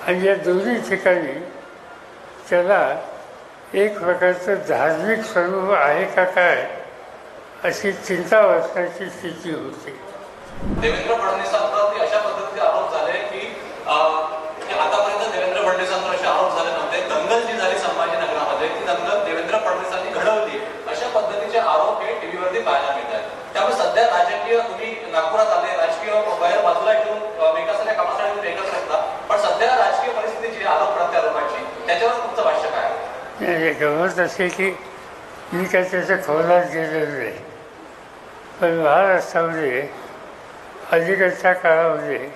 आणि या दोन्ही ठिकाणी त्याला एक प्रकारचं धार्मिक स्वरूप आहे का काय अशी चिंता वाचण्याची स्थिती होती. देवेंद्र फडणवीसांवर अशा पद्धतीचे आरोप झाले की आतापर्यंत देवेंद्र फडणवीसांवर असे आरोप झाले नव्हते. दंगल जी झाली संभाजीनगरामध्ये ती दंगल देवेंद्र फडणवीसांनी घडवली अशा पद्धतीचे आरोप हे टीव्हीवरती पाहायला मिळतात. त्यामुळे सध्या राजकीय तुम्ही नागपुरात आले राजकीय बाहेर बाजूला ठेवून विकासाच्या कामासाठी तुम्ही एकत्र असता, पण सध्या राजकीय परिस्थिती जी आरोप प्रत्यारोपाची त्याच्यावर तुमचं भाष्य काय आहे? गमत असे की मी काय त्याच्या खोलात गेलेलो नाही, पण महाराष्ट्रामध्ये अलीकडच्या काळामध्ये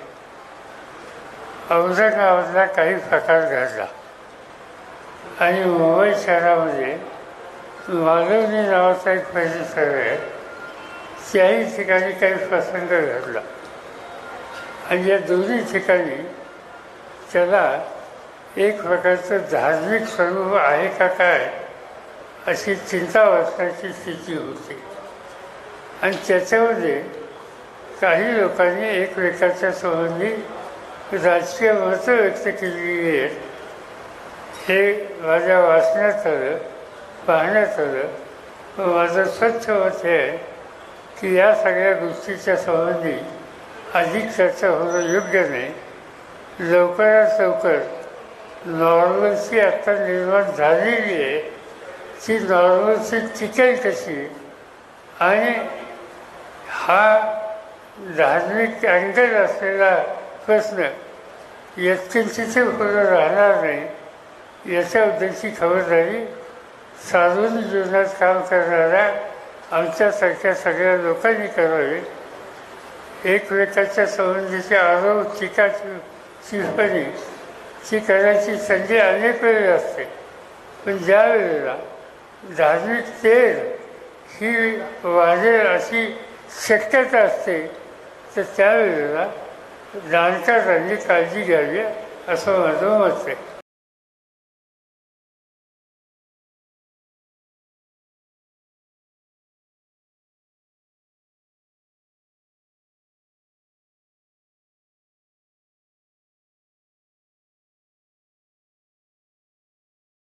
औरंगाबादला काही प्रकार घडला आणि मुंबई शहरामध्ये मालवणी नावाचा एक परिसर आहे, त्याही ठिकाणी काही प्रसंग घडला आणि या दोन्ही ठिकाणी त्याला एक प्रकारचं धार्मिक स्वरूप आहे का काय अशी चिंता वाचण्याची स्थिती होती. आणि त्याच्यामध्ये काही लोकांनी एकमेकाच्या संबंधी राजकीय मतं व्यक्त केलेली आहेत. हे माझ्या वाचण्यात आलं, पाहण्यात आलं. माझं स्वच्छ मत हे आहे की या सगळ्या गोष्टीच्या संबंधी अधिक चर्चा होणं योग्य नाही. लवकरात लवकर नॉर्मल्सी आत्ता निर्माण झालेली आहे, ती नॉर्मल्सी टिकेल कशी आणि हा धार्मिक अँगल असलेला प्रश्न यत्किंचित पुढे राहणार नाही याच्याबद्दलची खबरदारी सार्वजनिक जीवनात काम करणाऱ्या आमच्यासारख्या सगळ्या लोकांनी करावी. एकमेकाच्या संबंधीचे आरोप टीका टिप्पणी ती करण्याची संधी अनेक वेळी असते, पण ज्या वेळेला धार्मिक तेढ ही वाढेल अशी शक्यता असते तर त्यावेळेला जाणकारांनी काळजी घ्यावी असं माझं मत आहे.